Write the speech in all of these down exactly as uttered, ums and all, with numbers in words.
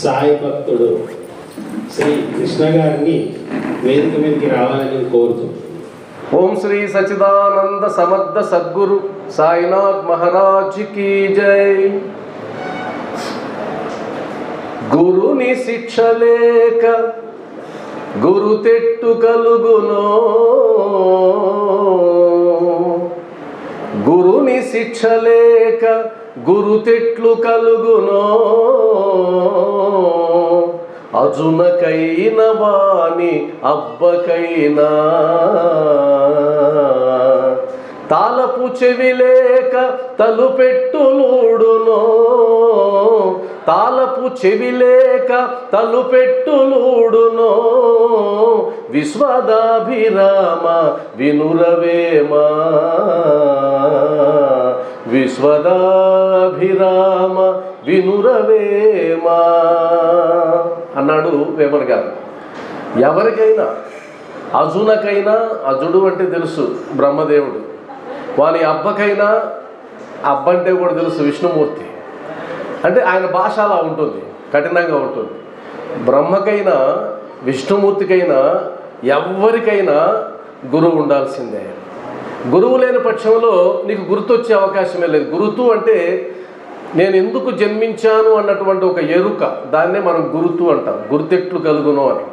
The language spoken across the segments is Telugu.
సాయి భక్తుడు శ్రీ కృష్ణ గారిని వేదిక మీదకి రావాలని కోరుతున్నాను. ఓం శ్రీ సచిదానంద సమర్థ సద్గురు సాయినాథ్ మహారాజ్ కీ జై. గురుని శిక్ష లేక గురు తెట్టు కలుగునో, గురుని శిక్ష లేక గురు తెట్లు కలుగునో, అజునకైన వాణి అబ్బకైనా తాళపు చెవి లేక తలుపెట్టులూడునో, తాళపు చెవి లేక తలుపెట్టులూడునో, విశ్వదాభిరామ వినురవేమా, విశ్వదాభిరామ వినురవేమా అన్నాడు వేమన గారు. ఎవరికైనా అజునకైనా, అజుడు అంటే తెలుసు బ్రహ్మదేవుడు, వాని అబ్బకైనా, అబ్బ అంటే కూడా తెలుసు విష్ణుమూర్తి, అంటే ఆయన భాష అలా ఉంటుంది, కఠినంగా ఉంటుంది. బ్రహ్మకైనా విష్ణుమూర్తికైనా ఎవరికైనా గురువు ఉండాల్సిందే. గురువు లేని పక్షంలో నీకు గుర్తొచ్చే అవకాశమే లేదు. గురుతు అంటే నేను ఎందుకు జన్మించాను అన్నటువంటి ఒక ఎరుక, దాన్నే మనం గురుతు అంటాం, గుర్తెట్లు కలుగును అని.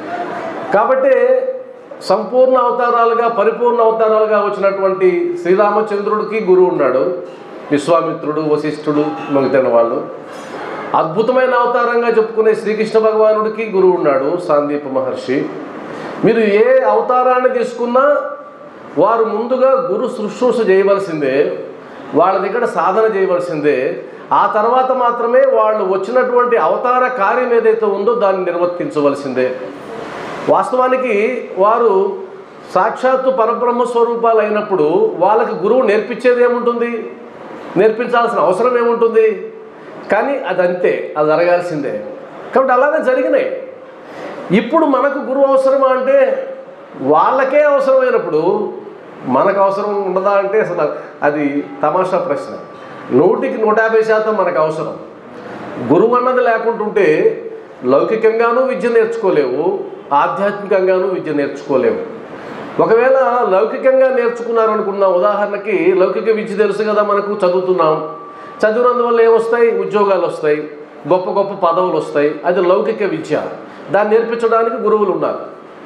కాబట్టి సంపూర్ణ అవతారాలుగా పరిపూర్ణ అవతారాలుగా వచ్చినటువంటి శ్రీరామచంద్రుడికి గురువు ఉన్నాడు, విశ్వామిత్రుడు, వశిష్ఠుడు, మిగతాన వాళ్ళు. అద్భుతమైన అవతారంగా చెప్పుకునే శ్రీకృష్ణ భగవానుడికి గురువు ఉన్నాడు, సాందీప మహర్షి. మీరు ఏ అవతారాన్ని తీసుకున్నా వారు ముందుగా గురు శుశ్రూష చేయవలసిందే, వాళ్ళ దగ్గర సాధన చేయవలసిందే. ఆ తర్వాత మాత్రమే వాళ్ళు వచ్చినటువంటి అవతార కార్యం ఏదైతే ఉందో దాన్ని నిర్వర్తించవలసిందే. వాస్తవానికి వారు సాక్షాత్తు పరబ్రహ్మ స్వరూపాలు అయినప్పుడు వాళ్ళకి గురువు నేర్పించేది ఏముంటుంది, నేర్పించాల్సిన అవసరం ఏముంటుంది? కానీ అదంతే, అది జరగాల్సిందే. కాబట్టి అలానే జరిగినాయి. ఇప్పుడు మనకు గురువు అవసరమా అంటే వాళ్ళకే అవసరమైనప్పుడు మనకు అవసరం ఉండదా అంటే అసలు అది తమాషా ప్రశ్న. నూటికి నూట యాభై శాతం మనకు అవసరం. గురువు అన్నది లేకుంటుంటే లౌకికంగానూ విద్య నేర్చుకోలేవు, ఆధ్యాత్మికంగానూ విద్య నేర్చుకోలేవు. ఒకవేళ లౌకికంగా నేర్చుకున్నారనుకున్న, ఉదాహరణకి లౌకిక విద్య తెలుసు కదా మనకు, చదువుతున్నాం, చదివినందువల్ల ఏమొస్తాయి? ఉద్యోగాలు వస్తాయి, గొప్ప గొప్ప పదవులు వస్తాయి. అది లౌకిక విద్య. దాన్ని నేర్పించడానికి గురువులు ఉన్నారు.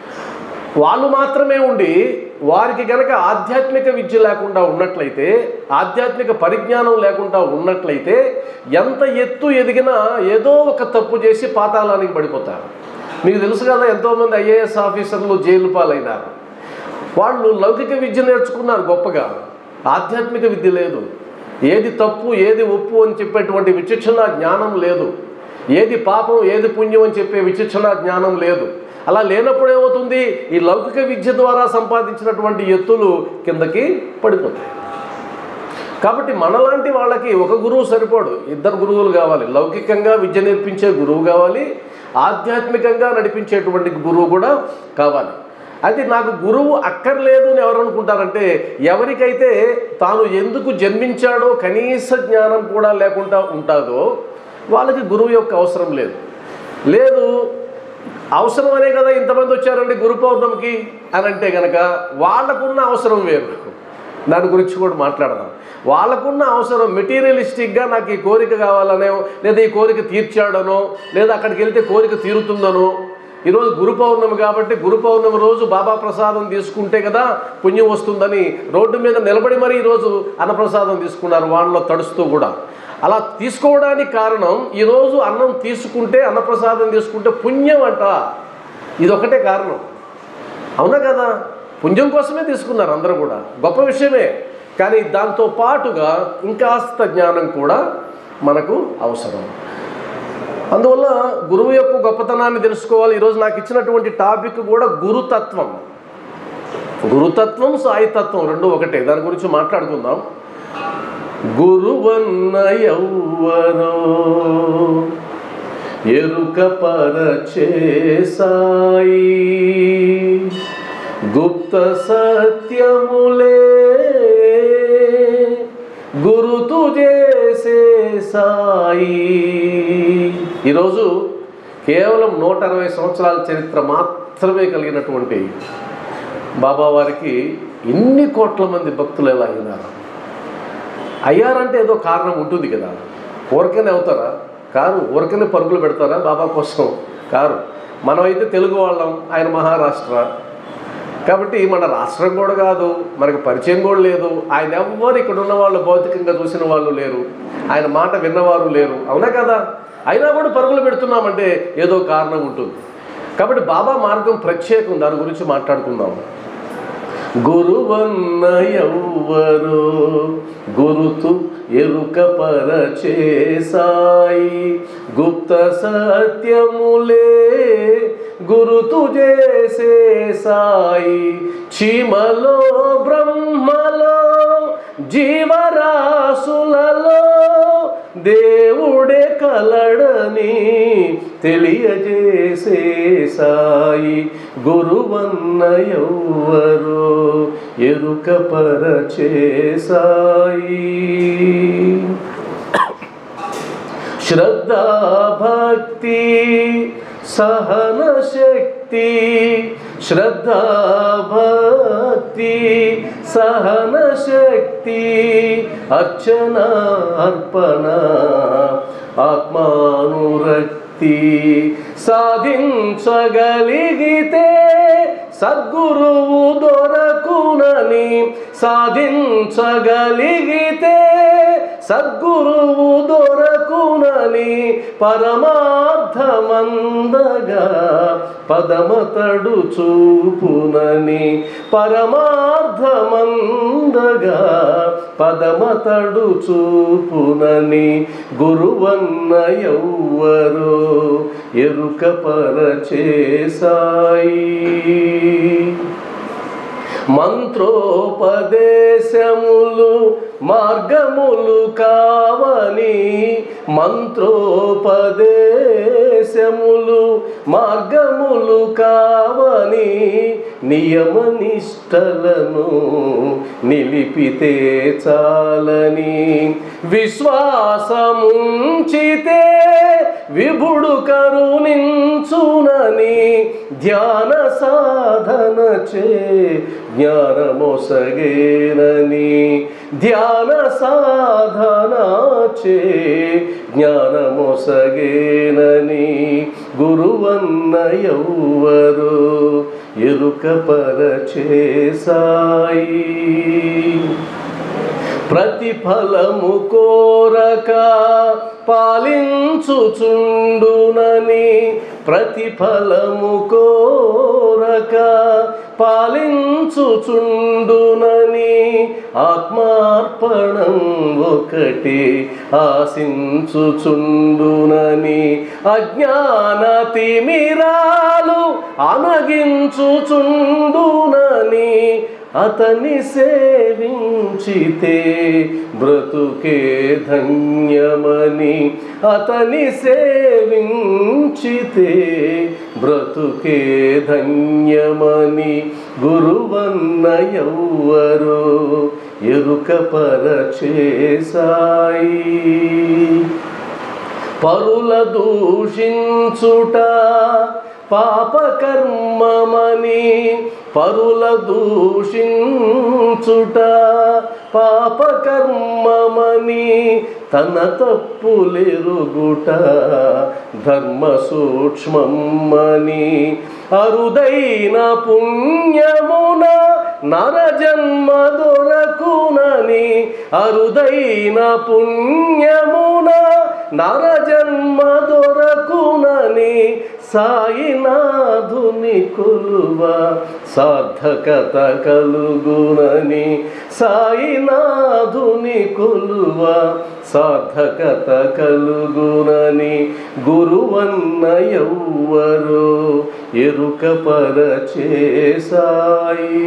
వాళ్ళు మాత్రమే ఉండి వారికి కనుక ఆధ్యాత్మిక విద్య లేకుండా ఉన్నట్లయితే, ఆధ్యాత్మిక పరిజ్ఞానం లేకుండా ఉన్నట్లయితే ఎంత ఎత్తు ఎదిగినా ఏదో ఒక తప్పు చేసి పాతాళానికి పడిపోతారు. మీకు తెలుసు కదా, ఎంతోమంది ఐఏఎస్ ఆఫీసర్లు జైలు పాలైనారు. వాళ్ళు లౌకిక విద్య నేర్చుకున్నారు గొప్పగా, ఆధ్యాత్మిక విద్య లేదు. ఏది తప్పు ఏది ఒప్పు అని చెప్పేటువంటి విచక్షణ జ్ఞానం లేదు, ఏది పాపం ఏది పుణ్యం అని చెప్పే విచక్షణ జ్ఞానం లేదు. అలా లేనప్పుడు ఏమవుతుంది? ఈ లౌకిక విద్య ద్వారా సంపాదించినటువంటి ఎత్తులు కిందకి పడిపోతాయి. కాబట్టి మనలాంటి వాళ్ళకి ఒక గురువు సరిపోడు, ఇద్దరు గురువులు కావాలి. లౌకికంగా విద్య నేర్పించే గురువు కావాలి, ఆధ్యాత్మికంగా నడిపించేటువంటి గురువు కూడా కావాలి. అది నాకు గురువు అక్కర్లేదు అని ఎవరు అనుకుంటారంటే, ఎవరికైతే తాను ఎందుకు జన్మించాడో కనీస జ్ఞానం కూడా లేకుండా ఉంటుందో వాళ్ళకి గురువు యొక్క అవసరం లేదు. లేదు అవసరం అనే కదా ఇంతమంది వచ్చారండి గురు పౌర్ణమికి అని అంటే కనుక వాళ్ళకున్న అవసరం వేరు. దాని గురించి కూడా మాట్లాడదాం. వాళ్ళకున్న అవసరం మెటీరియలిస్టిక్గా నాకు ఈ కోరిక కావాలనో, లేదా ఈ కోరిక తీర్చాడనో, లేదా అక్కడికి వెళ్తే కోరిక తీరుతుందనో. ఈరోజు గురు పౌర్ణమి కాబట్టి గురు పౌర్ణమి రోజు బాబా ప్రసాదం తీసుకుంటే కదా పుణ్యం వస్తుందని రోడ్డు మీద నిలబడి మరీ ఈరోజు అన్నప్రసాదం తీసుకున్నారు, వాళ్ళలో తడుస్తూ కూడా. అలా తీసుకోవడానికి కారణం ఈరోజు అన్నం తీసుకుంటే, అన్నప్రసాదం తీసుకుంటే పుణ్యం అంట. ఇదొకటే కారణం, అవునా కదా? పుణ్యం కోసమే తీసుకున్నారు అందరూ కూడా, గొప్ప విషయమే. కానీ దాంతో పాటుగా ఇంకాస్త జ్ఞానం కూడా మనకు అవసరం. అందువల్ల గురువు యొక్క గొప్పతనాన్ని తెలుసుకోవాలి. ఈరోజు నాకు ఇచ్చినటువంటి టాపిక్ కూడా గురుతత్వం. గురుతత్వం సాయితత్వం రెండు ఒకటే, దాని గురించి మాట్లాడుకుందాం. గురువన్న ఎవ్వరో ఎరుక పరచే సాయి, గుప్త సత్యములే గురుతు చేసే సాయి. ఈరోజు కేవలం నూట అరవై సంవత్సరాల చరిత్ర మాత్రమే కలిగినటువంటి బాబావారికి ఇన్ని కోట్ల మంది భక్తులు ఎలా అయినారు? అయ్యారంటే ఏదో కారణం ఉంటుంది కదా. ఊరికనే అవుతారా? కారు. ఊరికనే పరుగులు పెడతారా బాబా కోసం? కారు. మనమైతే తెలుగు వాళ్ళం, ఆయన మహారాష్ట్ర కాబట్టి మన రాష్ట్రం కూడా కాదు, మనకు పరిచయం కూడా లేదు. ఆయన ఎవ్వరు ఇక్కడ ఉన్న వాళ్ళు భౌతికంగా చూసిన వాళ్ళు లేరు, ఆయన మాట విన్నవారు లేరు, అవునా కదా? అయినా కూడా పరుగులు పెడుతున్నామంటే ఏదో కారణం ఉంటుంది. కాబట్టి బాబా మార్గం ప్రత్యేకం, దాని గురించి మాట్లాడుకుందాం. గురువన్న ఎవ్వరు గురుతు ఎరుక పరచే సాయి, గుప్త సత్యములే గురుతు చేసే సాయి, చీమలో బ్రహ్మలో జీవరాశులలో దేవుడే కలడని తెలియజేసే సాయి, గురువన్న ఎవ్వరు ఎరుక పరచే సాయి. శ్రద్ధా భక్తి సహన శక్తి, శ్రద్ధా భక్తి సహన శక్తి, అర్చన అర్పణ ఆత్మానురక్తి, సాధించగలిగితే సద్గురువు దొరకునని, సాధించగలిగితే సద్గురువు దొరకునని, పరమార్థమందగా పదమతడు చూపునని, పరమార్థమందగా పదమతడు చూపునని, గురువన్న ఎవ్వరు ఎరుక పరచే సాయి. మంత్రోపదేశములు మార్గములు కావని, మంత్రోపదేశములు మార్గములు కావని, నియమ నిష్టలను నిలిపితే చాలని, విశ్వాసముంచితే విభుడు కరుణించునని, ధ్యాన సాధన చే జ్ఞానమొసగేనని, ధ్యాన సాధన చే జ్ఞానమొసగేనని, గురువన్న ఎవ్వరు ఎరుక పరచే సాయి. ప్రతిఫలము కోరక పాలించుచుండునని, ప్రతిఫలము కోరక పాలించుచుండునని, ఆత్మార్పణం ఒకటి ఆశించుచుండునని, అజ్ఞాన తిమిరాలు అనగించుచుండునని, అతని సేవించితే బ్రతుకే ధన్యమని, అతని సేవించితే బ్రతుకే ధన్యమని, గురువన్న ఎవ్వరు ఎరుక పరచే సాయి. పరుల దూషించుట పాపకర్మమని, పరుల దూషించుట పాపకర్మమని, తన తప్పులెరుగుట ధర్మ సూక్ష్మమని, అరుదైన పుణ్యమున నరజన్మ దొరకునని, అరుదైన పుణ్యమున నరజన్మ దొరకునని, సాయినాథుని కొలువ సార్థకత కలుగునని, సాయినాథుని కొలువ సార్థకత కలుగునని, గురువన్న ఎవ్వరు ఎరుక పరచే సాయి.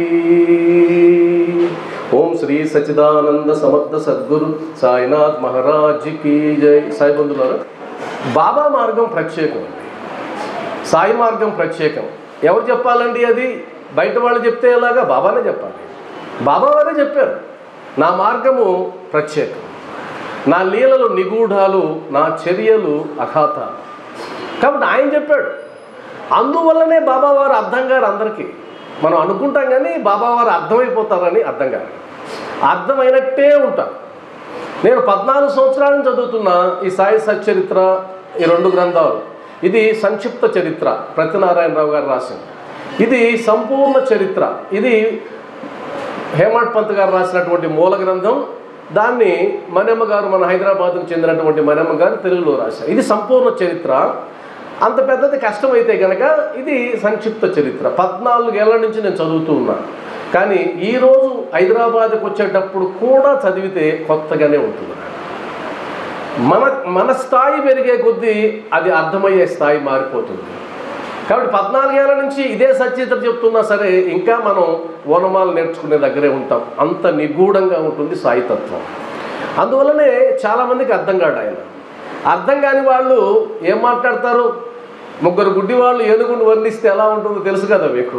ఓం శ్రీ సచ్చిదానంద సమర్థ సద్గురు సాయినాథ్ మహారాజ్ కి జై. సాయి బంధువులారా, బాబా మార్గం ప్రత్యేకం, సాయి మార్గం ప్రత్యేకం. ఎవరు చెప్పాలండి అది? బయట వాళ్ళు చెప్తే ఎలాగా? బాబానే చెప్పాలి. బాబా వారే చెప్పారు, నా మార్గము ప్రత్యేకం, నా లీలలు నిగూఢాలు, నా చర్యలు అఘాతాలు. కాబట్టి ఆయన చెప్పాడు. అందువల్లనే బాబావారు అర్థం గారు అందరికీ. మనం అనుకుంటాం కానీ బాబావారు అర్థమైపోతారని అర్థం కాదు, అర్థమైనట్టే ఉంటారు. నేను పద్నాలుగు సంవత్సరాల నుంచి చదువుతున్న ఈ సాయి సచ్చరిత్ర, ఈ రెండు గ్రంథాలు. ఇది సంక్షిప్త చరిత్ర, ప్రతినారాయణరావు గారు రాసింది. ఇది సంపూర్ణ చరిత్ర, ఇది హేమంత్ పంత్ గారు రాసినటువంటి మూల గ్రంథం. దాన్ని మణెమ్మ గారు, మన హైదరాబాద్కు చెందినటువంటి మణెమ్మ గారు తెలుగులో రాశారు. ఇది సంపూర్ణ చరిత్ర. అంత పెద్దది కష్టమైతే కనుక ఇది సంక్షిప్త చరిత్ర. పద్నాలుగేళ్ల నుంచి నేను చదువుతూ ఉన్నాను. కానీ ఈరోజు హైదరాబాద్కి వచ్చేటప్పుడు కూడా చదివితే కొత్తగానే ఉంటుంది. మన మన స్థాయి పెరిగే కొద్దీ అది అర్థమయ్యే స్థాయి మారిపోతుంది. కాబట్టి పద్నాలుగేళ్ల నుంచి ఇదే సచరిత్ర చెప్తున్నా సరే ఇంకా మనం ఓనమాలు నేర్చుకునే దగ్గరే ఉంటాం. అంత నిగూఢంగా ఉంటుంది సాయితత్వం. అందువల్లనే చాలామందికి అర్థం కాడు ఆయన. అర్థం కాని వాళ్ళు ఏం మాట్లాడతారు? ముగ్గురు గుడ్డి వాళ్ళు ఏనుగుని వర్ణిస్తే ఎలా ఉంటుందో తెలుసు కదా మీకు.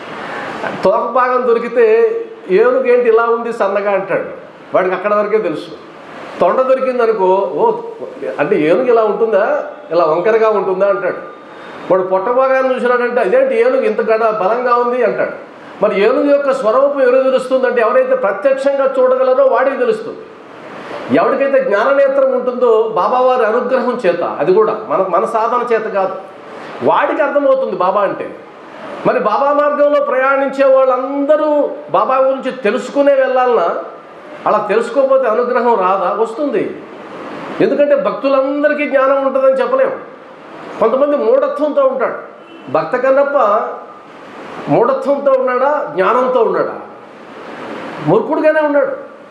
తోక భాగం దొరికితే ఏనుగు ఏంటి ఇలా ఉంది సన్నగా అంటాడు, వాడికి అక్కడ వరకే తెలుసు. తొండ దొరికింది అనుకో, ఓ అంటే ఏనుగు ఇలా ఉంటుందా, ఇలా వంకరగా ఉంటుందా అంటాడు. వాడు పొట్ట భాగాన్ని చూసినాడంటే అదేంటి ఏనుగు ఇంత గడ బలంగా ఉంది అంటాడు. మరి ఏనుగు యొక్క స్వరూపం ఎవరు తెలుస్తుందంటే ఎవరైతే ప్రత్యక్షంగా చూడగలరో వాడికి తెలుస్తుంది. ఎవరికైతే జ్ఞాననేత్రం ఉంటుందో బాబావారి అనుగ్రహం చేత, అది కూడా మన మన సాధన చేత కాదు, వాడికి అర్థమవుతుంది బాబా అంటే. మరి బాబా మార్గంలో ప్రయాణించే వాళ్ళందరూ బాబా గురించి తెలుసుకునే వెళ్ళాలన్నా అలా తెలుసుకోకపోతే అనుగ్రహం రాదా? వస్తుంది. ఎందుకంటే భక్తులందరికీ జ్ఞానం ఉంటుందని చెప్పలేము. కొంతమంది మూఢత్వంతో ఉంటాడు. భక్త కన్నప్ప మూఢత్వంతో ఉన్నాడా, జ్ఞానంతో ఉన్నాడా? మూర్ఖుడుగానే ఉన్నాడు.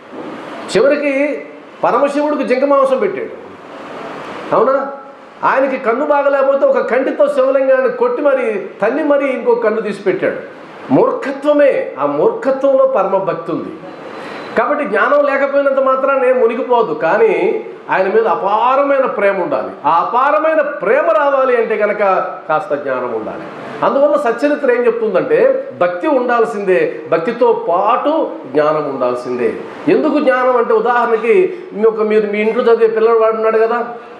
చివరికి పరమశివుడికి జింక మాంసం పెట్టాడు, అవునా? ఆయనకి కన్ను బాగలేకపోతే ఒక కంటితో శివలింగాన్ని కొట్టి మరి తన్ని మరి ఇంకో కన్ను తీసి పెట్టాడు. మూర్ఖత్వమే. ఆ మూర్ఖత్వంలో పరమ భక్తి ఉంది. కాబట్టి జ్ఞానం లేకపోయినంత మాత్రాన్ని మునిగిపోదు, కానీ ఆయన మీద అపారమైన ప్రేమ ఉండాలి. ఆ అపారమైన ప్రేమ రావాలి అంటే కనుక కాస్త జ్ఞానం ఉండాలి. అందువల్ల సచ్చరిత్ర ఏం చెప్తుందంటే భక్తి ఉండాల్సిందే, భక్తితో పాటు జ్ఞానం ఉండాల్సిందే. ఎందుకు జ్ఞానం అంటే ఉదాహరణకి ఒక మీరు మీ ఇంట్లో చదివే పిల్లవాడు ఉన్నాడు కదా,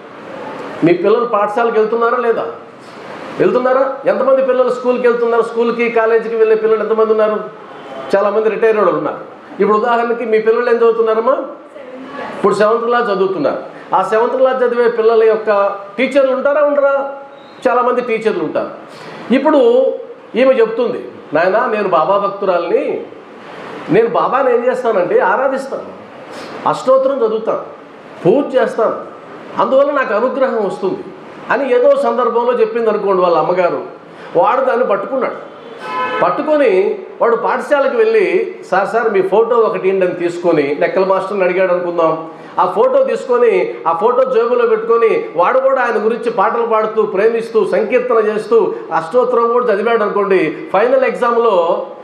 మీ పిల్లలు పాఠశాలకు వెళ్తున్నారా లేదా? వెళ్తున్నారా? ఎంతమంది పిల్లలు స్కూల్కి వెళ్తున్నారు? స్కూల్కి కాలేజీకి వెళ్ళే పిల్లలు ఎంతమంది ఉన్నారు? చాలామంది రిటైర్డ్ వాళ్ళు ఉన్నారు. ఇప్పుడు ఉదాహరణకి మీ పిల్లలు ఏం చదువుతున్నారమ్మా? ఇప్పుడు సెవెంత్ క్లాస్ చదువుతున్నారు. ఆ సెవెంత్ క్లాస్ చదివే పిల్లల యొక్క టీచర్లు ఉంటారా ఉండరా? చాలామంది టీచర్లు ఉంటారు. ఇప్పుడు ఈమె చెప్తుంది, నాయనా నేను బాబా భక్తురాల్ని, నేను బాబాని ఏం చేస్తానంటే ఆరాధిస్తాను, అష్టోత్తరం చదువుతాను, పూజ చేస్తాను, అందువల్ల నాకు అనుగ్రహం వస్తుంది అని ఏదో సందర్భంలో చెప్పింది అనుకోండి వాళ్ళ అమ్మగారు. వాడు దాన్ని పట్టుకున్నాడు. పట్టుకొని వాడు పాఠశాలకు వెళ్ళి సార్ సార్ మీ ఫోటో ఒకటి అని తీసుకొని లెక్కల మాస్టర్ని అడిగాడు అనుకుందాం. ఆ ఫోటో తీసుకొని ఆ ఫోటో జేబులో పెట్టుకొని వాడు కూడా ఆయన గురించి పాటలు పాడుతూ ప్రేమిస్తూ సంకీర్తన చేస్తూ అష్టోత్తరం కూడా చదివాడు అనుకోండి. ఫైనల్ ఎగ్జామ్లో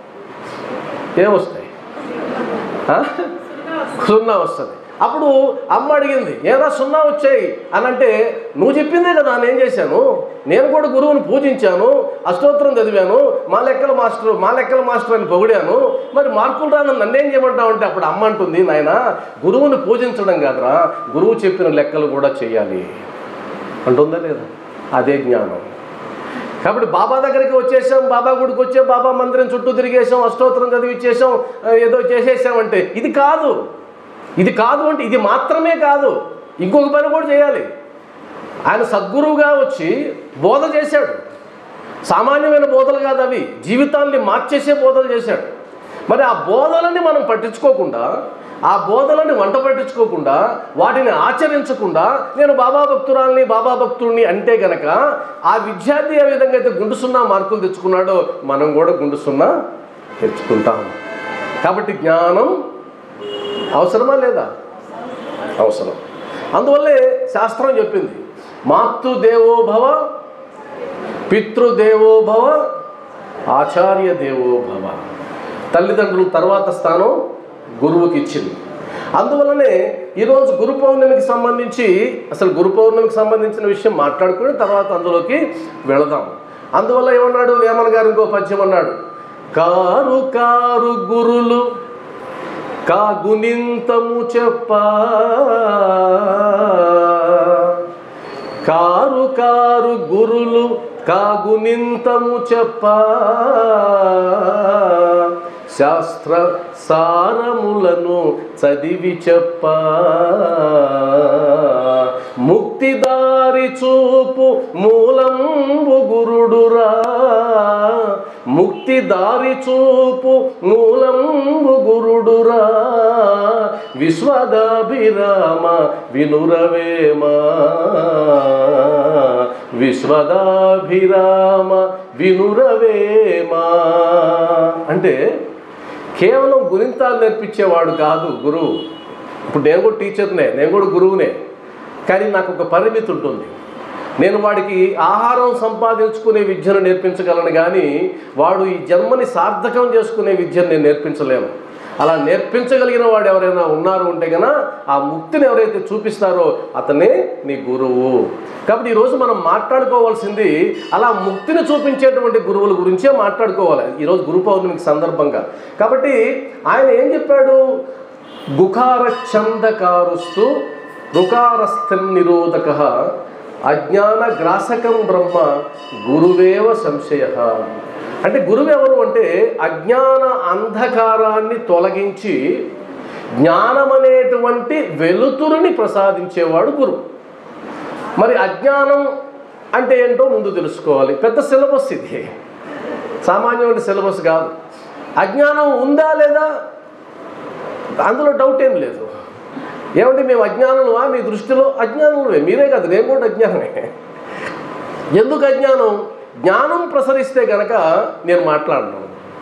ఏమొస్తాయి? సున్నా వస్తుంది. అప్పుడు అమ్మ అడిగింది, ఏదా సున్నా వచ్చాయి అని అంటే, నువ్వు చెప్పిందే కదా నేను చేశాను, నేను కూడా గురువుని పూజించాను, అష్టోత్తరం చదివాను, మా లెక్కల మాస్టర్ మా లెక్కల మాస్టర్ అని పొగిడాను, మరి మార్కులు రాను నన్నేం చేయమంటావు అంటే అప్పుడు అమ్మ అంటుంది, నాయన గురువుని పూజించడం కాదురా, గురువు చెప్పిన లెక్కలు కూడా చేయాలి అంటుందా లేదా? అదే జ్ఞానం. కాబట్టి బాబా దగ్గరికి వచ్చేసాం, బాబా గుడికి వచ్చాం, బాబా మందిరం చుట్టూ తిరిగేసాం, అష్టోత్తరం చదివిచ్చేసాం, ఏదో చేసేసామంటే ఇది కాదు. ఇది కాదు అంటే ఇది మాత్రమే కాదు, ఇంకొక పని కూడా చేయాలి. ఆయన సద్గురువుగా వచ్చి బోధ చేశాడు. సామాన్యమైన బోధలు కాదు అవి, జీవితాన్ని మార్చేసే బోధలు చేశాడు. మరి ఆ బోధలని మనం పట్టించుకోకుండా, ఆ బోధలని వంట పట్టించుకోకుండా, వాటిని ఆచరించకుండా నేను బాబా భక్తురాల్ని బాబా భక్తుడిని అంటే గనక ఆ విద్యార్థి ఏ విధంగా అయితే గుండు సున్నా మార్కులు తెచ్చుకున్నాడో మనం కూడా గుండు సున్నా తెచ్చుకుంటాం. కాబట్టి జ్ఞానం అవసరమా లేదా? అవసరం. అందువల్లే శాస్త్రం చెప్పింది, మాతృదేవోభవ, పితృదేవోభవ, ఆచార్య దేవోభవ. తల్లిదండ్రులు తర్వాత స్థానం గురువుకి ఇచ్చింది. అందువల్లనే ఈరోజు గురు పౌర్ణమికి సంబంధించి అసలు గురు పౌర్ణమికి సంబంధించిన విషయం మాట్లాడుకుని తర్వాత అందులోకి వెళదాం. అందువల్ల ఏమన్నాడు వేమన గారు? ఇంకో పద్యం అన్నాడు, కారు కారు గురులు కాగునింతము చెప్ప కారు కారు గురులు కాగునింతము చెప్ప శాస్త్ర సారములను చదివి చెప్ప ముక్తిదారి చూపు మూలంబు గురుడురా ముక్తిదారి చూపు మూలంబు గురుడురా విశ్వదాభిరామ వినురవేమా విశ్వదాభిరామ వినురవేమా. అంటే కేవలం గురింతాలు నేర్పించేవాడు కాదు గురువు. ఇప్పుడు నేను కూడా టీచర్నే, నేను కూడా గురువునే. కానీ నాకు ఒక పరిమితి ఉంటుంది. నేను వాడికి ఆహారం సంపాదించుకునే విద్యను నేర్పించగలను, కానీ వాడు ఈ జన్మని సార్థకం చేసుకునే విద్యను నేను నేర్పించలేను. అలా నేర్పించగలిగిన వాడు ఎవరైనా ఉన్నారు ఉంటే కనుక ఆ ముక్తిని ఎవరైతే చూపిస్తారో అతనే నీ గురువు. కాబట్టి ఈరోజు మనం మాట్లాడుకోవాల్సింది అలా ముక్తిని చూపించేటువంటి గురువుల గురించే మాట్లాడుకోవాలి ఈరోజు గురు పౌర్ణమికి సందర్భంగా. కాబట్టి ఆయన ఏం చెప్పాడు? గుకార చందకారుస్తు రుకారస్థం నిరోధక అజ్ఞాన గ్రాసకం బ్రహ్మ గురువేవ సంశయ. అంటే గురువు ఎవరు అంటే అజ్ఞాన అంధకారాన్ని తొలగించి జ్ఞానం అనేటువంటి వెలుతురుని ప్రసాదించేవాడు గురువు. మరి అజ్ఞానం అంటే ఏంటో ముందు తెలుసుకోవాలి. పెద్ద సిలబస్ ఇది, సామాన్యమైన సిలబస్ కాదు. అజ్ఞానం ఉందా లేదా అందులో డౌట్ ఏం లేదు. ఏమంటే మేము అజ్ఞానులమా? మీ దృష్టిలో అజ్ఞానులమే, మీరే కాదు నేను కూడా అజ్ఞానమే. ఎందుకు అజ్ఞానం? జ్ఞానం ప్రసరిస్తే గనక నేను మాట్లాడను.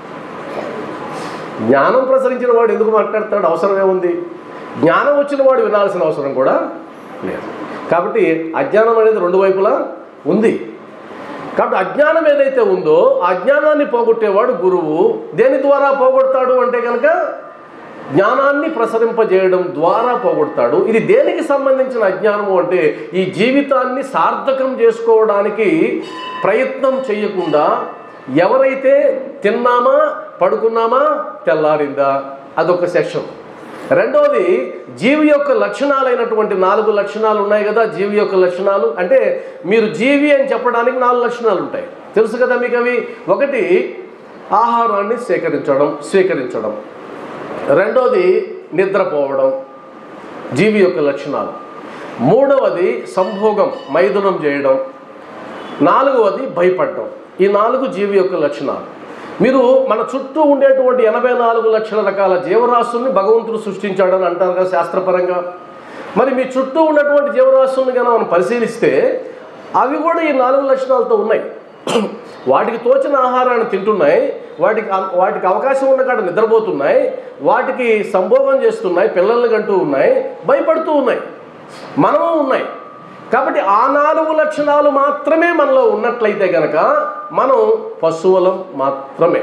జ్ఞానం ప్రసరించిన వాడు ఎందుకు మాట్లాడతాడు? అవసరమే ఉంది. జ్ఞానం వచ్చిన వాడు వినాల్సిన అవసరం కూడా లేదు. కాబట్టి అజ్ఞానం అనేది రెండు వైపులా ఉంది. కాబట్టి అజ్ఞానం ఏదైతే ఉందో ఆ అజ్ఞానాన్ని పోగొట్టేవాడు గురువు. దేని ద్వారా పోగొడతాడు అంటే కనుక జ్ఞానాన్ని ప్రసరింపజేయడం ద్వారా పోగొడతాడు. ఇది దేనికి సంబంధించిన అజ్ఞానము అంటే ఈ జీవితాన్ని సార్థకం చేసుకోవడానికి ప్రయత్నం చేయకుండా ఎవరైతే తిన్నామా పడుకున్నామా తెల్లారిందా అదొక సెక్షన్. రెండవది జీవి యొక్క లక్షణాలైనటువంటి నాలుగు లక్షణాలు ఉన్నాయి కదా. జీవి యొక్క లక్షణాలు అంటే మీరు జీవి అని చెప్పడానికి నాలుగు లక్షణాలు ఉంటాయి, తెలుసు కదా మీకు అవి. ఒకటి ఆహారాన్ని సేకరించడం స్వీకరించడం, రెండవది నిద్రపోవడం జీవి యొక్క లక్షణాలు, మూడవది సంభోగం మైథునం చేయడం, నాలుగవది భయపడడం. ఈ నాలుగు జీవి యొక్క లక్షణాలు. మీరు మన చుట్టూ ఉండేటువంటి ఎనభై నాలుగు లక్షల రకాల జీవరాశుల్ని భగవంతుడు సృష్టించాడని అంటారు కదా శాస్త్రపరంగా. మరి మీ చుట్టూ ఉన్నటువంటి జీవరాశుల్ని కనుక మనం పరిశీలిస్తే అవి కూడా ఈ నాలుగు లక్షణాలతో ఉన్నాయి. వాటికి తోచిన ఆహారాన్ని తింటున్నాయి, వాటికి వాటికి అవకాశం ఉన్న కాడ నిద్రపోతున్నాయి, వాటికి సంభోగం చేస్తున్నాయి, పిల్లల్ని కంటూ ఉన్నాయి, భయపడుతూ ఉన్నాయి, మనము ఉన్నాయి. కాబట్టి ఆ నాలుగు లక్షణాలు మాత్రమే మనలో ఉన్నట్లయితే కనుక మనం పశువులం మాత్రమే,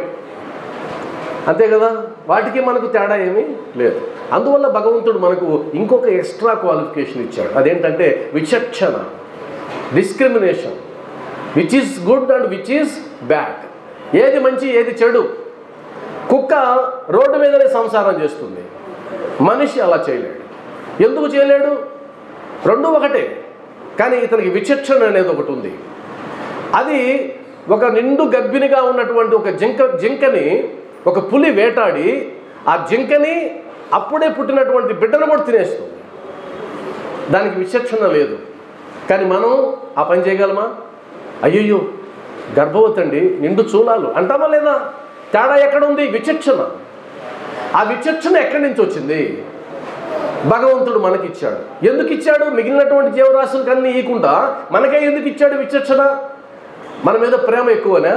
అంతే కదా. వాటికి మనకు తేడా ఏమీ లేదు. అందువల్ల భగవంతుడు మనకు ఇంకొక ఎక్స్ట్రా క్వాలిఫికేషన్ ఇచ్చాడు. అదేంటంటే విచక్షణ, discrimination, which is good and which is bad. ఏది మంచి ఏది చెడు. కుక్క రోడ్డు మీదనే సంసారం చేస్తుంది, మనిషి అలా చేయలేడు. ఎందుకు చేయలేడు? రెండు ఒకటే. కానీ ఇతనికి విచక్షణ అనేది ఒకటి ఉంది. అది ఒక నిండు గర్భిణిగా ఉన్నటువంటి ఒక జింక జింకని ఒక పులి వేటాడి ఆ జింకని అప్పుడే పుట్టినటువంటి బిడ్డను కూడా తినేస్తుంది. దానికి విచక్షణ లేదు. కానీ మనం ఆ పని చేయగలమా? అయ్యయ్యో గర్భవతి అండి, నిండు చూలాలు అంటామా లేదా? తేడా ఎక్కడుంది? విచక్షణ. ఆ విచక్షణ ఎక్కడి నుంచి వచ్చింది? భగవంతుడు మనకి ఇచ్చాడు. ఎందుకు ఇచ్చాడు? మిగిలినటువంటి జీవరాశులకు అన్నీ ఇవ్వకుండా మనకే ఎందుకు ఇచ్చాడు విచక్షణ? మన మీద ప్రేమ ఎక్కువనా?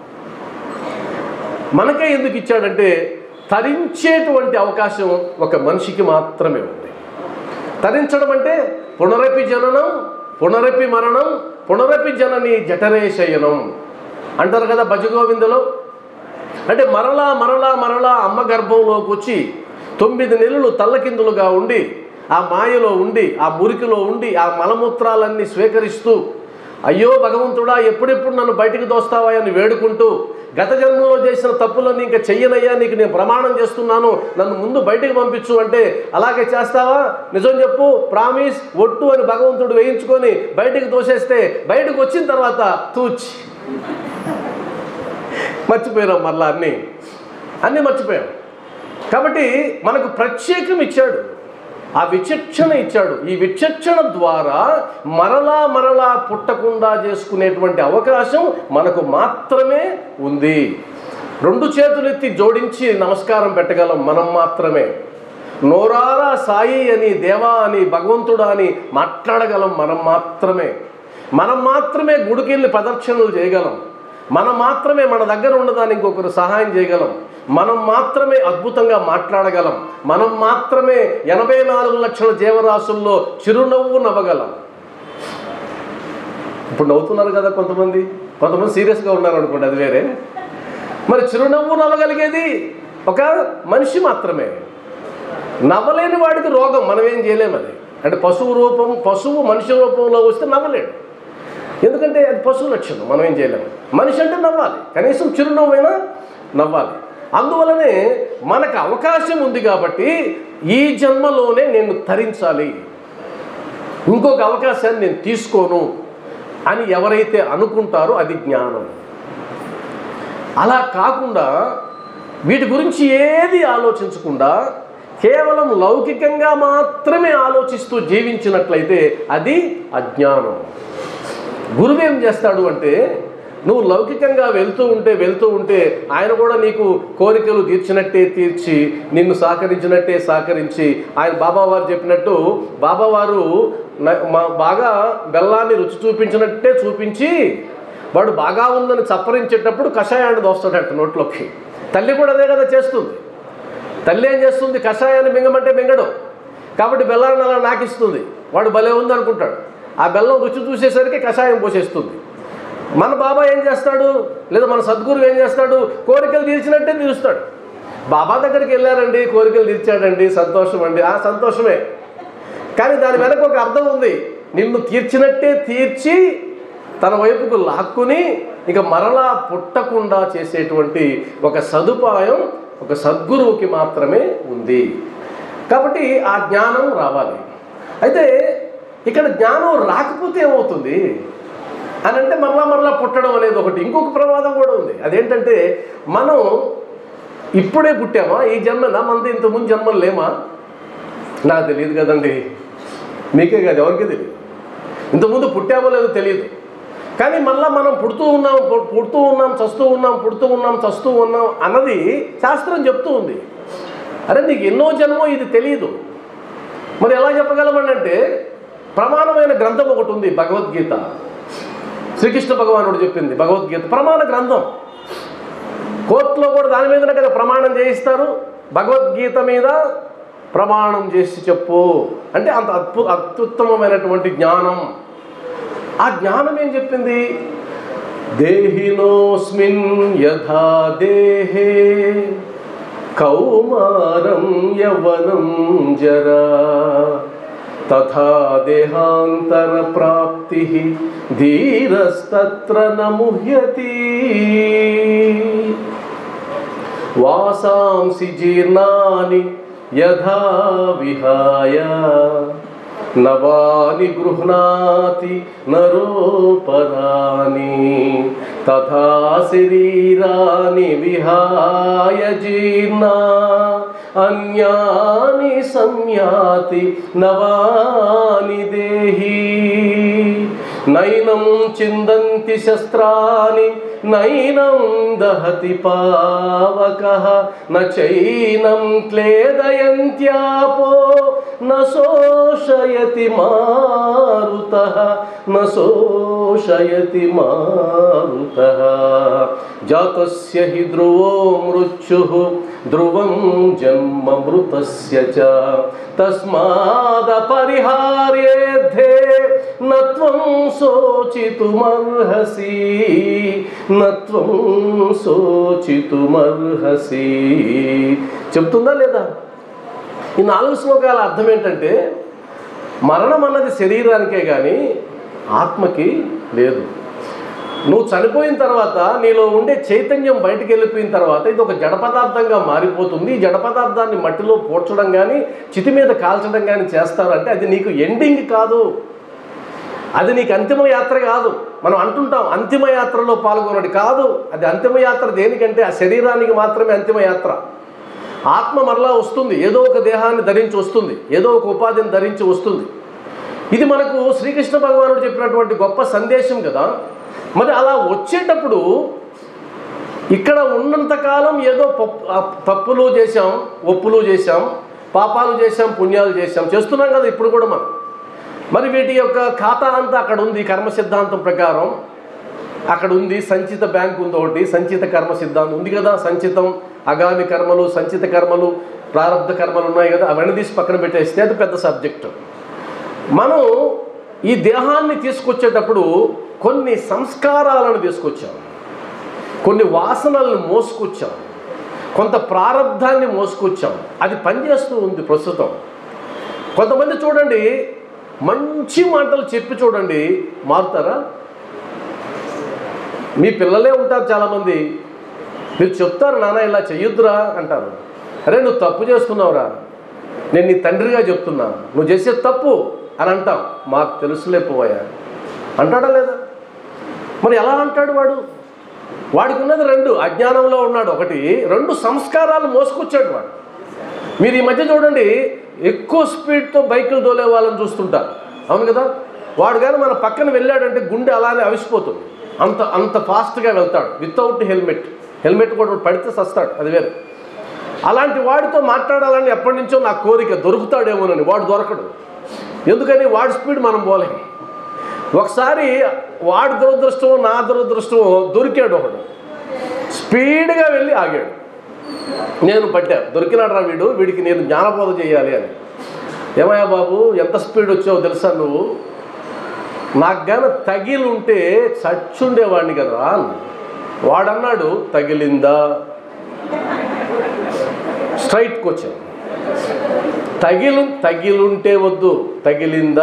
మనకే ఎందుకు ఇచ్చాడంటే తరించేటువంటి అవకాశం ఒక మనిషికి మాత్రమే ఉంది. తరించడం అంటే పునరపి జననం, పునరపి మరణం, పునరపి జనని జఠరే శయనం అంటారు కదా భజగోవిందలో. అంటే మరలా మరలా మరలా అమ్మ గర్భంలోకి వచ్చి తొమ్మిది నెలలు తల్లకిందులుగా ఉండి ఆ మాయలో ఉండి ఆ మురికిలో ఉండి ఆ మలమూత్రాలన్నీ స్వీకరిస్తూ అయ్యో భగవంతుడా ఎప్పుడెప్పుడు నన్ను బయటికి దోస్తావా అని వేడుకుంటూ, గత జన్మలో చేసిన తప్పులన్నీ ఇంకా చెయ్యనయ్యా, నీకు నేను ప్రమాణం చేస్తున్నాను, నన్ను ముందు బయటికి పంపించు అంటే అలాగే చేస్తావా? నిజం చెప్పు, ప్రామిస్, ఒట్టు అని భగవంతుడు వేయించుకొని బయటికి దోసేస్తే బయటకు వచ్చిన తర్వాత తూచి మర్చిపోయాం, మళ్ళా అన్నీ అన్నీ మర్చిపోయాం. కాబట్టి మనకు ప్రత్యేకం ఇచ్చాడు, ఆ విచక్షణ ఇచ్చాడు. ఈ విచక్షణ ద్వారా మరలా మరలా పుట్టకుండా చేసుకునేటువంటి అవకాశం మనకు మాత్రమే ఉంది. రెండు చేతులెత్తి జోడించి నమస్కారం పెట్టగలం మనం మాత్రమే. నోరారా సాయి అని, దేవా అని, భగవంతుడా అని మాట్లాడగలం మనం మాత్రమే. మనం మాత్రమే గుడికెళ్ళి ప్రదక్షిణలు చేయగలం. మనం మాత్రమే మన దగ్గర ఉన్నదాన్ని ఇంకొకరు సహాయం చేయగలం. మనం మాత్రమే అద్భుతంగా మాట్లాడగలం. మనం మాత్రమే ఎనభై నాలుగు లక్షల జీవరాశుల్లో చిరునవ్వు నవ్వగలం. ఇప్పుడు నవ్వుతున్నారు కదా కొంతమంది, కొంతమంది సీరియస్గా ఉన్నారు అనుకోండి, అది వేరే. మరి చిరునవ్వు నవ్వగలిగేది ఒక మనిషి మాత్రమే. నవ్వలేని వాడికి రోగం, మనం ఏం చేయలేము. అది అంటే పశువు రూపం, పశువు మనిషి రూపంలో వస్తే నవ్వలేడు, ఎందుకంటే అది పశువు లక్షణం, మనం ఏం చేయలేము. మనిషి అంటే నవ్వాలి, కనీసం చిరునవ్వైనా నవ్వాలి. అందువలనే మనకు అవకాశం ఉంది కాబట్టి ఈ జన్మలోనే నేను తరించాలి, ఇంకొక అవకాశాన్ని నేను తీసుకోను అని ఎవరైతే అనుకుంటారో అది జ్ఞానం. అలా కాకుండా వీటి గురించి ఏది ఆలోచించకుండా కేవలం లౌకికంగా మాత్రమే ఆలోచిస్తూ జీవించినట్లయితే అది అజ్ఞానం. గురువు ఏం చేస్తాడు అంటే, నువ్వు లౌకికంగా వెళ్తూ ఉంటే వెళ్తూ ఉంటే ఆయన కూడా నీకు కోరికలు తీర్చినట్టే తీర్చి, నిన్ను సహకరించినట్టే సహకరించి, ఆయన బాబావారు చెప్పినట్టు బాబావారు మా బాగా బెల్లాన్ని రుచి చూపించినట్టే చూపించి, వాడు బాగా ఉందని చప్పరించేటప్పుడు కషాయాన్ని దోస్తాడట నోట్లోకి. తల్లి కూడా అదే కదా చేస్తుంది. తల్లి ఏం చేస్తుంది? కషాయాన్ని మింగమంటే మింగడం, కాబట్టి బెల్లాన్ని అలా నాకిస్తుంది. వాడు భలే ఉంది అనుకుంటాడు. ఆ బెల్లం రుచి చూసేసరికి కషాయం పోసేస్తుంది. మన బాబా ఏం చేస్తాడు, లేదా మన సద్గురు ఏం చేస్తాడు? కోరికలు తీర్చినట్టే తీరుస్తాడు. బాబా దగ్గరికి వెళ్ళారండి, కోరికలు తీర్చాడండి, సంతోషం అండి, ఆ సంతోషమే. కానీ దాని వెనక ఒక అర్థం ఉంది. నిన్ను తీర్చినట్టే తీర్చి తన వైపుకు లాక్కుని ఇక మరలా పుట్టకుండా చేసేటువంటి ఒక సదుపాయం ఒక సద్గురువుకి మాత్రమే ఉంది. కాబట్టి ఆ జ్ఞానం రావాలి. అయితే ఇక్కడ జ్ఞానం రాకపోతే ఏమవుతుంది అని అంటే మరలా మరలా పుట్టడం అనేది ఒకటి. ఇంకొక ప్రమాదం కూడా ఉంది. అదేంటంటే, మనం ఇప్పుడే పుట్టామా, ఈ జన్మనా, మనది ఇంతకుముందు జన్మలు లేమా? నాకు తెలియదు కదండి, మీకే కాదు, ఎవరికీ తెలియదు. ఇంతకుముందు పుట్టామో లేదో తెలియదు. కానీ మళ్ళీ మనం పుడుతూ ఉన్నాం పుడుతూ ఉన్నాం చస్తూ ఉన్నాం పుడుతూ ఉన్నాం చస్తూ ఉన్నాం అన్నది శాస్త్రం చెప్తూ ఉంది. అరే నీకు ఎన్నో జన్మో ఇది తెలియదు, మరి ఎలా చెప్పగలమని అంటే, ప్రమాణమైన గ్రంథం ఒకటి ఉంది, భగవద్గీత. శ్రీకృష్ణ భగవానుడు చెప్పింది భగవద్గీత ప్రమాణ గ్రంథం. కోర్టులో కూడా దాని మీదనే కదా ప్రమాణం చేయిస్తారు. భగవద్గీత మీద ప్రమాణం చేసి చెప్పు అంటే అంత అద్భుత అత్యుత్తమమైనటువంటి జ్ఞానం. ఆ జ్ఞానం ఏం చెప్పింది? దేహినోస్మిన్ యథా దేహే కౌమారం యవ్వనం జరా తథా దేహాంతర ప్రాప్తి ధీరస్తత్ర న ముహ్యతి. వాసాంసి జీర్ణాని యథా విహాయ నవాని గృహ్ణాతి నరోపరాని తథా శరీరాని విహాయ జీర్ణా అన్యాని సంయాతి నవాని దేహి. నైనం చిందంతి శస్త్రాని నైనం దహతి పావకః నచైనం క్లేదయంత్యాపో నశోషయతి మారుతః నశోషయతి మారుతః. జాతస్య హి ధ్రువో మృత్యుః ధ్రువం జన్మ మృతస్య చ తస్మాదపరిహార్యేద్ధే నత్వం శోచితుమర్హసి నత్వం శోచితుమర్హసి. చెప్తుందా లేదా? ఈ నాలుగు శ్లోకాల అర్థం ఏంటంటే, మరణం అన్నది శరీరానికే కానీ ఆత్మకి లేదు. నువ్వు చనిపోయిన తర్వాత నీలో ఉండే చైతన్యం బయటికి వెళ్ళిపోయిన తర్వాత ఇది ఒక జడ పదార్థంగా మారిపోతుంది. ఈ జడ పదార్థాన్ని మట్టిలో పోడ్చడం కానీ చితి మీద కాల్చడం కానీ చేస్తారంటే అది నీకు ఎండింగ్ కాదు, అది నీకు అంతిమ యాత్ర కాదు. మనం అంటుంటాం అంతిమ యాత్రలో పాల్గొనడం కాదు. అది అంతిమ యాత్ర దేనికంటే ఆ శరీరానికి మాత్రమే అంతిమ యాత్ర. ఆత్మ మరలా వస్తుంది, ఏదో ఒక దేహాన్ని ధరించి వస్తుంది, ఏదో ఒక ఉపాధిని ధరించి వస్తుంది. ఇది మనకు శ్రీకృష్ణ భగవానుడు చెప్పినటువంటి గొప్ప సందేశం కదా. మరి అలా వచ్చేటప్పుడు ఇక్కడ ఉన్నంతకాలం ఏదో తప్పులు చేశాం, ఒప్పులు చేశాం, పాపాలు చేశాం, పుణ్యాలు చేశాం, చేస్తున్నాం కదా ఇప్పుడు కూడా మనం. మరి వీటి యొక్క ఖాతా అంతా అక్కడ ఉంది. కర్మ సిద్ధాంతం ప్రకారం అక్కడ ఉంది. సంచిత బ్యాంక్ ఉంది ఒకటి, సంచిత కర్మ సిద్ధాంతం ఉంది కదా. సంచితం, అగామి కర్మలు, సంచిత కర్మలు, ప్రారంభ కర్మలు ఉన్నాయి కదా. అవన్నీ తీసి పక్కన పెట్టేస్తే అది పెద్ద సబ్జెక్టు. మనం ఈ దేహాన్ని తీసుకొచ్చేటప్పుడు కొన్ని సంస్కారాలను తీసుకొచ్చాం, కొన్ని వాసనలను మోసుకొచ్చాం, కొంత ప్రారంధాన్ని మోసుకొచ్చాం. అది పనిచేస్తూ ఉంది ప్రస్తుతం. కొంతమంది చూడండి మంచి మాటలు చెప్పి చూడండి మారుతారా? మీ పిల్లలే ఉంటారు చాలామంది, మీరు చెప్తారు నాన్న ఇలా చెయ్యొద్దురా అంటారు. అరే నువ్వు తప్పు చేస్తున్నావురా, నేను నీ తండ్రిగా చెప్తున్నా, నువ్వు చేసే తప్పు అని అంటాం. మాకు తెలుసులే పోయా అంటాడా లేదా? మరి ఎలా అంటాడు వాడు? వాడికి ఉన్నది రెండు, అజ్ఞానంలో ఉన్నాడు ఒకటి, రెండు సంస్కారాలు మోసుకొచ్చాడు వాడు. మీరు ఈ మధ్య చూడండి ఎక్కువ స్పీడ్తో బైకులు తోలే వాళ్ళని చూస్తుంటారు, అవును కదా. వాడు కానీ మన పక్కన వెళ్ళాడంటే గుండె అలానే అవిసిపోతుంది, అంత అంత ఫాస్ట్గా వెళ్తాడు వితౌట్ హెల్మెట్. హెల్మెట్ కూడా పడితే సస్తాడు, అది వేరు. అలాంటి వాడితో మాట్లాడాలని ఎప్పటి నుంచో నా కోరిక, దొరుకుతాడేమోనని. వాడు దొరకడు, ఎందుకని వాడి స్పీడ్ మనం పోలేం. ఒకసారి వాడి దురదృష్టమో నా దురదృష్టమో దొరికాడు ఒకడు, స్పీడ్గా వెళ్ళి ఆగాడు. నేను పట్టా, దొరికినాడు రా వీడు, వీడికి నేను జ్ఞానబోధ చేయాలి అని. ఏమయ్యా బాబు ఎంత స్పీడ్ వచ్చావో తెలుసా నువ్వు? నాకు గాన తగిలుంటే చచ్చుండేవాడిని కదా. వాడన్నాడు తగిలిందా? స్ట్రైట్కి వచ్చాను. తగిలు తగిలుంటే వద్దు, తగిలిందా?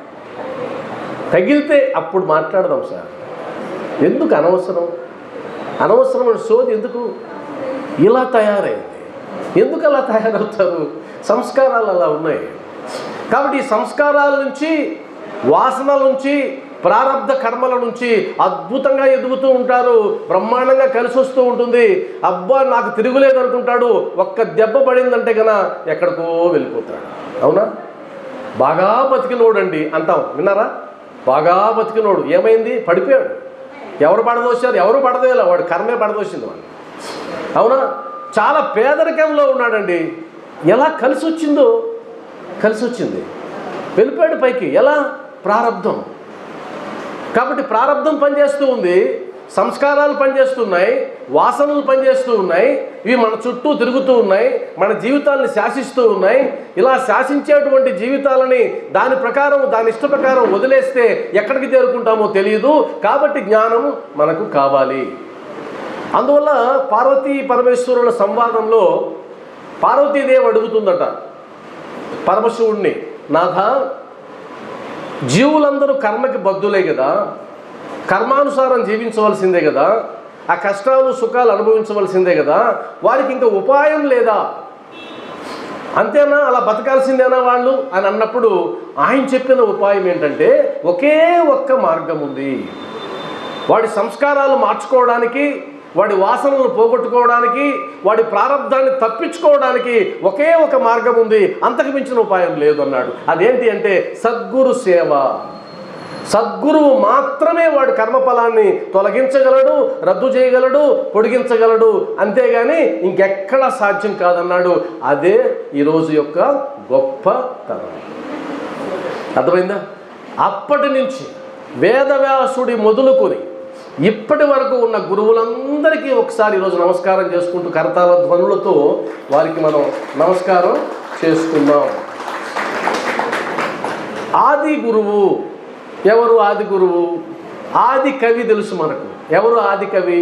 తగిలితే అప్పుడు మాట్లాడదాం సార్. ఎందుకు అనవసరం అనవసరమైన సోది ఎందుకు? ఇలా తయారైంది. ఎందుకు అలా తయారవుతారు? సంస్కారాలు అలా ఉన్నాయి. కాబట్టి ఈ సంస్కారాల నుంచి, వాసనల నుంచి, ప్రారంధ కర్మల నుంచి అద్భుతంగా ఎదుగుతూ ఉంటారు. బ్రహ్మాండంగా కలిసి వస్తూ ఉంటుంది. అబ్బా నాకు తిరుగులేదు అనుకుంటాడు. ఒక్క దెబ్బ పడిందంటే కన్నా ఎక్కడికో వెళ్ళిపోతాడు. అవునా? బాగా బతికినోడండి అంటాం, విన్నారా? బాగా బతికినోడు ఏమైంది? పడిపోయాడు. ఎవరు పడదోశారు? ఎవరు పడదోయాల, వాడు కర్మే పడదోసింది వాడు. అవునా? చాలా పేదరికంలో ఉన్నాడండి. ఎలా కలిసి వచ్చిందో? కలిసి వచ్చింది, వెళ్ళిపోయాడు పైకి. ఎలా? ప్రారంధం. కాబట్టి ప్రారంధం పనిచేస్తూ ఉంది, సంస్కారాలు పనిచేస్తున్నాయి, వాసనలు పనిచేస్తూ ఉన్నాయి. ఇవి మన చుట్టూ తిరుగుతూ ఉన్నాయి, మన జీవితాలను శాసిస్తూ ఉన్నాయి. ఇలా శాసించేటువంటి జీవితాలని దాని ప్రకారం, దాని ఇష్ట ప్రకారం వదిలేస్తే ఎక్కడికి చేరుకుంటామో తెలియదు. కాబట్టి జ్ఞానం మనకు కావాలి. అందువల్ల పార్వతీ పరమేశ్వరుల సంవాదంలో పార్వతీదేవి అడుగుతుందట పరమశివుణ్ణి, నాథ జీవులందరూ కర్మకి బద్ధులే కదా, కర్మానుసారం జీవించవలసిందే కదా, ఆ కష్టాలు సుఖాలు అనుభవించవలసిందే కదా, వారికి ఇంకా ఉపాయం లేదా? అంతేనా? అలా బతకాల్సిందేనా వాళ్ళు అని అన్నప్పుడు ఆయన చెప్పిన ఉపాయం ఏంటంటే ఒకే ఒక్క మార్గం ఉంది. వాడి సంస్కారాలు మార్చుకోవడానికి, వాడి వాసనలు పోగొట్టుకోవడానికి, వాడి ప్రారంధాన్ని తప్పించుకోవడానికి ఒకే ఒక మార్గం ఉంది, అంతకు మించిన ఉపాయం లేదు అన్నాడు. అదేంటి అంటే సద్గురు సేవ. సద్గురువు మాత్రమే వాడి కర్మఫలాన్ని తొలగించగలడు, రద్దు చేయగలడు, పొడిగించగలడు. అంతేగాని ఇంకెక్కడా సాధ్యం కాదన్నాడు. అదే ఈరోజు యొక్క గొప్ప తరం. అర్థమైందా? అప్పటి నుంచి వేదవ్యాసుడి మొదలుకొని ఇప్పటి వరకు ఉన్న గురువులందరికీ ఒకసారి ఈరోజు నమస్కారం చేసుకుంటూ కరతాళ ధ్వనులతో వారికి మనం నమస్కారం చేసుకుందాం. ఆది గురువు ఎవరు? ఆది గురువు ఆది కవి తెలుసు మనకు. ఎవరు ఆది కవి?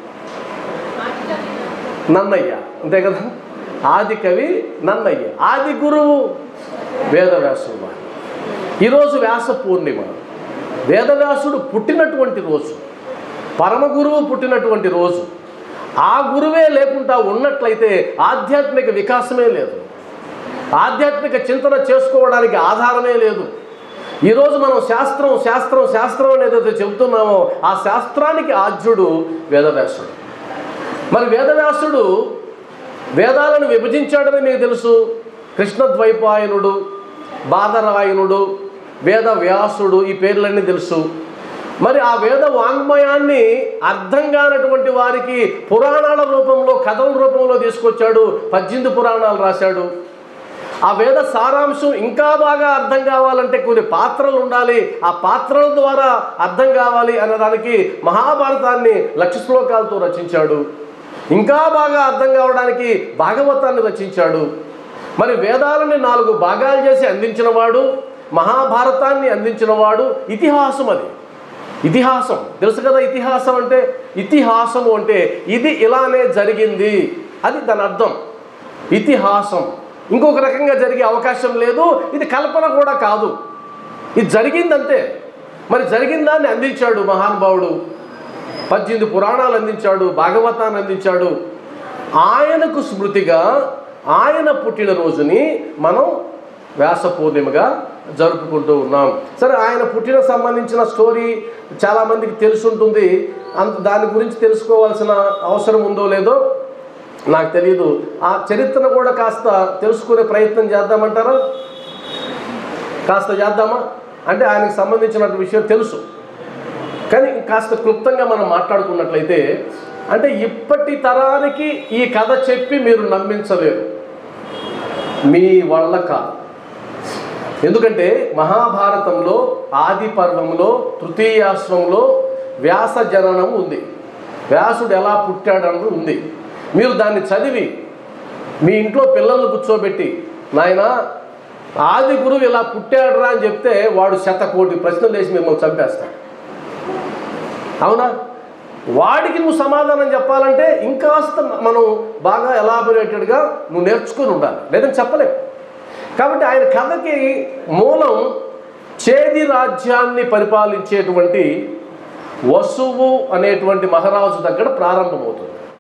నన్నయ్య, అంతే కదా. ఆది కవి నన్నయ్య. ఆది గురువు వేదవ్యాసుడు. ఈరోజు వ్యాస పూర్ణిమ. వేదవ్యాసుడు పుట్టినటువంటి రోజు, పరమ గురువు పుట్టినటువంటి రోజు. ఆ గురువే లేకుండా ఉన్నట్లయితే ఆధ్యాత్మిక వికాసమే లేదు, ఆధ్యాత్మిక చింతన చేసుకోవడానికి ఆధారమే లేదు. ఈరోజు మనం శాస్త్రం శాస్త్రం శాస్త్రం అని ఏదైతే చెబుతున్నామో ఆ శాస్త్రానికి ఆద్యుడు వేదవ్యాసుడు. మరి వేదవ్యాసుడు వేదాలను విభజించాడని మీకు తెలుసు. కృష్ణద్వైపాయనుడు, బాదరాయనుడు, వేదవ్యాసుడు, ఈ పేర్లన్నీ తెలుసు. మరి ఆ వేద వాంగ్మయాన్ని అర్థం కానటువంటి వారికి పురాణాల రూపంలో, కథల రూపంలో తీసుకొచ్చాడు. పద్దెనిమిది పురాణాలు రాశాడు. ఆ వేద సారాంశం ఇంకా బాగా అర్థం కావాలంటే కొన్ని పాత్రలు ఉండాలి, ఆ పాత్రల ద్వారా అర్థం కావాలి అనడానికి మహాభారతాన్ని లక్ష శ్లోకాలతో రచించాడు. ఇంకా బాగా అర్థం కావడానికి భాగవతాన్ని రచించాడు. మరి వేదాలని నాలుగు భాగాలు చేసి అందించినవాడు, మహాభారతాన్ని అందించినవాడు. ఇతిహాసం, అది ఇతిహాసం తెలుసు కదా. ఇతిహాసం అంటే, ఇతిహాసము అంటే ఇది ఇలానే జరిగింది, అది దాని అర్థం. ఇతిహాసం ఇంకొక రకంగా జరిగే అవకాశం లేదు, ఇది కల్పన కూడా కాదు, ఇది జరిగిందంతే. మరి జరిగిన దాన్ని అందించాడు మహానుభావుడు. పద్దెనిమిది పురాణాలు అందించాడు, భాగవతాన్ని అందించాడు. ఆయనకు స్మృతిగా ఆయన పుట్టినరోజుని మనం వ్యాస పూర్ణిమగా జరుపుకుంటూ ఉన్నాం. సరే, ఆయన పుట్టిన సంబంధించిన స్టోరీ చాలామందికి తెలుసుంటుంది. అంత దాని గురించి తెలుసుకోవాల్సిన అవసరం ఉందో లేదో నాకు తెలియదు. ఆ చరిత్రను కూడా కాస్త తెలుసుకునే ప్రయత్నం చేద్దామంటారా? కాస్త చేద్దామా? అంటే ఆయనకు సంబంధించిన విషయం తెలుసు, కానీ కాస్త క్లుప్తంగా మనం మాట్లాడుకున్నట్లయితే, అంటే ఇప్పటి తరానికి ఈ కథ చెప్పి మీరు నమ్మించలేరు, మీ వల్ల కాదు. ఎందుకంటే మహాభారతంలో ఆది పర్వంలో తృతీయాశ్వంలో వ్యాస జననం ఉంది, వ్యాసుడు ఎలా పుట్టాడన్నది ఉంది. మీరు దాన్ని చదివి మీ ఇంట్లో పిల్లలను కూర్చోబెట్టి, నాయన ఆది గురువు ఇలా పుట్టాడురా అని చెప్తే వాడు శతకోటి ప్రశ్నలు వేసి మిమ్మల్ని చంపేస్తాడు. అవునా? వాడికి నువ్వు సమాధానం చెప్పాలంటే ఇంకాస్త మనం బాగా ఎలాబొరేటెడ్గా నువ్వు నేర్చుకొని ఉండాలి, లేదని చెప్పలేవు. కాబట్టి ఆయన కథకి మూలం చేది రాజ్యాన్ని పరిపాలించేటువంటి వసువు అనేటువంటి మహారాజు దగ్గర ప్రారంభమవుతుంది.